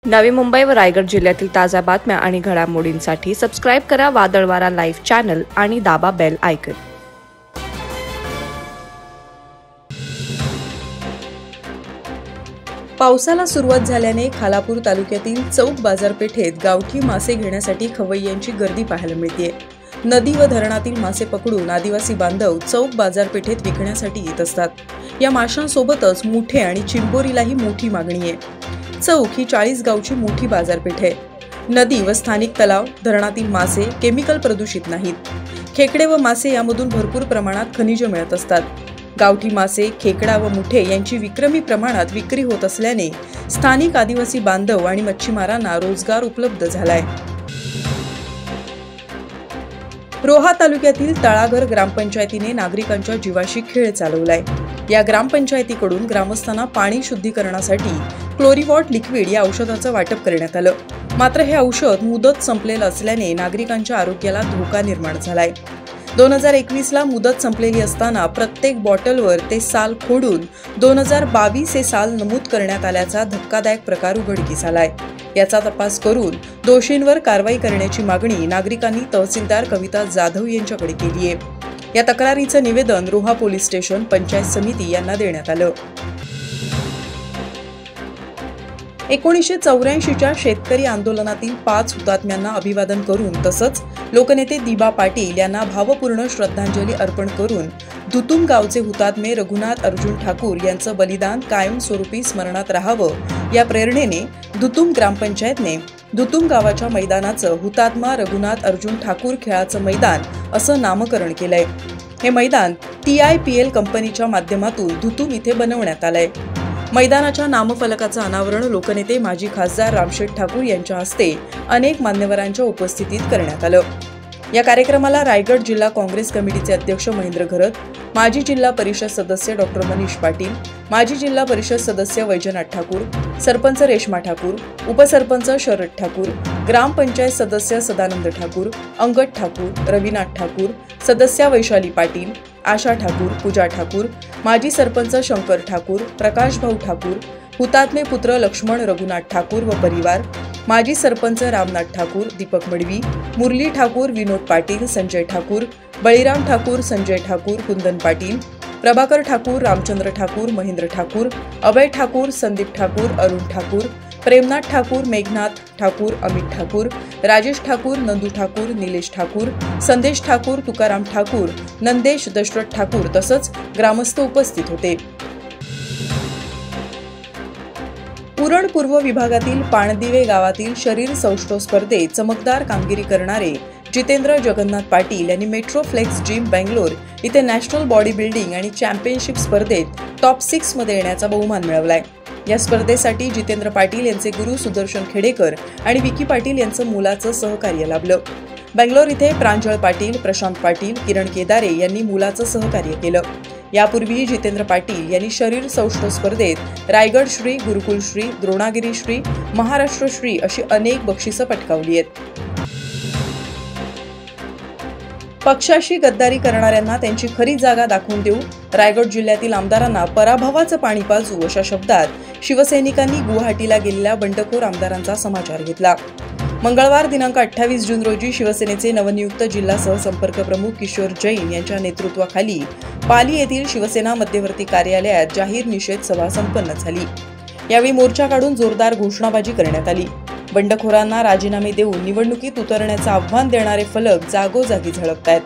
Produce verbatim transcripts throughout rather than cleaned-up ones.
नवी मुंबई व रायगड जिल्ह्यातील ताज्या बातम्या आणि घडामोडींसाठी सबस्क्राईब करा वादळवारा लाईव्ह चॅनल आणि दाबा बेल आयकॉन। पावसाला सुरुवात झाल्याने खालापूर तालुक्यातील चौक बाजारपेठेत गावठी मासे घेण्यासाठी खवय्यांची गर्दी पाहायला मिळते। नदी व धरणातील मासे पकडून आदिवासी बांधव चौक बाजारपेठेत विकण्यासाठी येत असतात। या माशांसोबतच मुठे आणि चिंबोरीलाही मोठी मागणी आहे। चौक ही चाळीस गावची मोठी बाजारपेठ आहे। नदी व स्थानिक तलाव, धरणातील मासे केमिकल प्रदूषित नाहीत। खेकडे व मासे यामधून भरपूर प्रमाणात खनिजे मिळत असतात। गावठी मासे, खेकडा व मुठे यांची विक्रमी प्रमाणात विक्री होत असल्याने स्थानिक आदिवासी बांधव आणि मच्छीमारांना रोजगार उपलब्ध झालाय। रोहा तालुक्यातील तळाघर ग्रामपंचायतीने नागरिकांच्या जीवाशी खेळ चालवलाय। या ग्रामपंचायतीकडून ग्रामस्थांना पाणी शुद्धीकरणासाठी क्लोरीवॉट लिक्विड या औषधाचं वाटप करण्यात आलं। मात्र हे औषध मुदत संपलेलं असल्याने नागरिकांच्या आरोग्याला धोका निर्माण झालाय। दोन हजार एकवीस ला मुदत संपलेली असताना प्रत्येक बॉटलवर ते साल खोडून दोन हजार बावीस हे साल नमूद करण्यात आल्याचा धक्कादायक प्रकार उघडकीस आलाय। याचा तपास करून दोषींवर कारवाई करण्याची मागणी नागरिकांनी तहसीलदार कविता जाधव यांच्याकडे केली आहे। या तक्रारीचं निवेदन रोहा पोलीस स्टेशन पंचायत समिती यांना देण्यात आलं। एकोणीसशे चौऱ्याऐंशीच्या शेतकरी आंदोलनातील पाच हुतात्म्यांना अभिवादन करून तसंच लोकनेते दिबा पाटील यांना भावपूर्ण श्रद्धांजली अर्पण करून दुतुम गावचे हुतात्मे रघुनाथ अर्जुन ठाकूर यांचं बलिदान कायमस्वरूपी स्मरणात राहावं या प्रेरणेने दुतुम ग्रामपंचायतने दुतुम गावाच्या मैदानाचं हुतात्मा रघुनाथ अर्जुन ठाकूर खेळाचं मैदान असं नामकरण केलंय। हे मैदान टी आय पी एल कंपनीच्या माध्यमातून दुतुम इथे बनवण्यात आलंय। मैदानाच्या नामफलकाचं अनावरण लोकनेते माजी खासदार रामशेठ ठाकूर यांच्या हस्ते अनेक मान्यवरांच्या उपस्थितीत करण्यात आलं। या कार्यक्रमाला रायगड जिल्हा काँग्रेस कमिटीचे अध्यक्ष महेंद्र घरत, माजी जिल्हा परिषद सदस्य डॉक्टर मनीष पाटील, माजी जिल्हा परिषद सदस्य वैजनाथ ठाकूर, सरपंच रेश्मा ठाकूर, उपसरपंच शरद ठाकूर, ग्रामपंचायत सदस्य सदानंद ठाकूर, अंगद ठाकूर, रविनाथ ठाकूर, सदस्या वैशाली पाटील, आशा ठाकूर, पूजा ठाकूर, माजी सरपंच शंकर ठाकूर, प्रकाश भाऊ ठाकूर, हुतात्मे पुत्र लक्ष्मण रघुनाथ ठाकूर व परिवार, माजी सरपंच रामनाथ ठाकूर, दीपक मडवी, मुरली ठाकूर, विनोद पाटील, संजय ठाकूर, बळीराम ठाकूर, संजय ठाकूर, कुंदन पाटील, प्रभाकर ठाकूर, रामचंद्र ठाकूर, महेंद्र ठाकूर, अभय ठाकूर, संदीप ठाकूर, अरुण ठाकूर, प्रेमनाथ ठाकूर, मेघनाथ ठाकूर, अमित ठाकूर, राजेश ठाकूर, नंदू ठाकूर, निलेश ठाकूर, संदेश ठाकूर, तुकाराम ठाकूर, नंदेश दशरथ ठाकूर तसंच ग्रामस्थ उपस्थित होते। उरण पूर्व विभागातील पाणदिवे गावातील शरीर सौष्ठव स्पर्धेत चमकदार कामगिरी करणारे जितेंद्र जगन्नाथ पाटील यांनी मेट्रो फ्लेक्स जिम बेंगलोर इथे नॅशनल बॉडी बिल्डिंग आणि चॅम्पियनशिप स्पर्धेत टॉप सिक्स मध्ये येण्याचा बहुमान मिळवलाय। या स्पर्धेसाठी जितेंद्र पाटील यांचे गुरु सुदर्शन खेडेकर आणि विकी पाटील यांचं मुलाचं सहकार्य लाभलं। बेंगलोर इथे प्रांजळ पाटील, प्रशांत पाटील, किरण केदारे यांनी मुलाचं सहकार्य केलं। यापूर्वी जितेंद्र पाटील यांनी शरीर सौष्ठव स्पर्धेत रायगड श्री, गुरुकुल श्री, द्रोणागिरी श्री, महाराष्ट्र श्री अशी अनेक बक्षिसं पटकावली आहेत। पक्षाशी गद्दारी करणाऱ्यांना त्यांची खरी जागा दाखवून देऊ, रायगड जिल्ह्यातील आमदारांना पराभवाचं पाणी पाजू अशा शब्दात शिवसैनिकांनी गुवाहाटीला गेलेल्या बंडखोर आमदारांचा समाचार घेतला। मंगळवार दिनांक अठ्ठावीस जून रोजी शिवसेनेचे नवनियुक्त जिल्हा सहसंपर्क प्रमुख किशोर जैन यांच्या नेतृत्वाखाली पाली येथील शिवसेना मध्यवर्ती कार्यालयात जाहीर निषेध सभा संपन्न झाली। यावेळी मोर्चा काढून जोरदार घोषणाबाजी करण्यात आली। बंडखोरांना राजीनामे देऊन निवडणुकीत उतरण्याचं आव्हान देणारे फलक जागोजागी झळकतायत।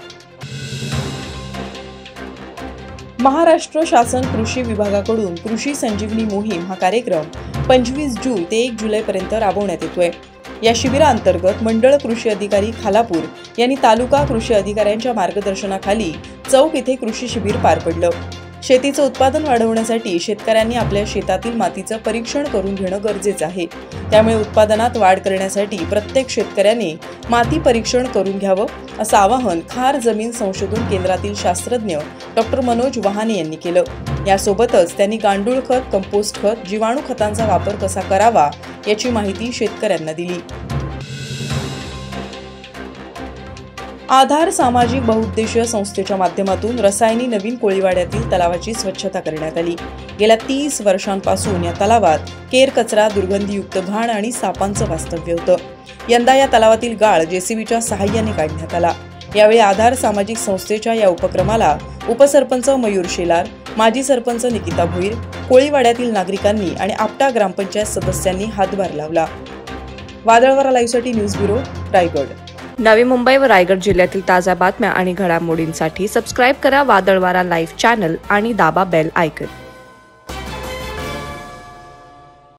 महाराष्ट्र शासन कृषी विभागाकडून कृषी संजीवनी मोहीम हा कार्यक्रम पंचवीस जून ते एक जुलै पर्यंत राबवण्यात येतोय। या शिबिराअंतर्गत मंडळ कृषी अधिकारी खालापूर यांनी तालुका कृषी अधिकाऱ्यांच्या मार्गदर्शनाखाली चौक इथे कृषी शिबिर पार पडलं। शेतीचं उत्पादन वाढवण्यासाठी शेतकऱ्यांनी आपल्या शेतातील मातीचं परीक्षण करून घेणं गरजेचं आहे। त्यामुळे उत्पादनात वाढ करण्यासाठी प्रत्येक शेतकऱ्याने माती परीक्षण करून घ्यावं असं आवाहन खार जमीन संशोधन केंद्रातील शास्त्रज्ञ डॉक्टर मनोज वहाने यांनी केलं। यासोबतच त्यांनी गांडूळ खत, कंपोस्ट खत, जीवाणू खतांचा वापर कसा करावा याची माहिती शेतकऱ्यांना दिली। आधार सामाजिक बहुउद्देशीय संस्थेच्या माध्यमातून रसायनी नवीन कोळीवाड्यातील तलावाची स्वच्छता करण्यात आली। गेल्या तीस वर्षांपासून या तलावात केर कचरा, दुर्गंधीयुक्त घाण आणि सापांचं वास्तव्य होतं। यंदा या तलावातील गाळ जेसीबीच्या सहाय्याने काढण्यात आला। यावेळी आधार सामाजिक संस्थेच्या या उपक्रमाला उपसरपंच मयूर शेलार, माजी सरपंच निकिता भोईर, कोळीवाड्यातील नागरिकांनी आणि आपटा ग्रामपंचायत सदस्यांनी हातभार लावला। वादळवारा लाईव्हसाठी न्यूज ब्युरो, रायगड। नवी मुंबई व रायगड जिल्ह्यातील ताज्या बातम्या आणि घडामोडींसाठी सबस्क्राईब करा वादळवारा लाईव्ह चॅनल आणि दाबा बेल आयकॉन।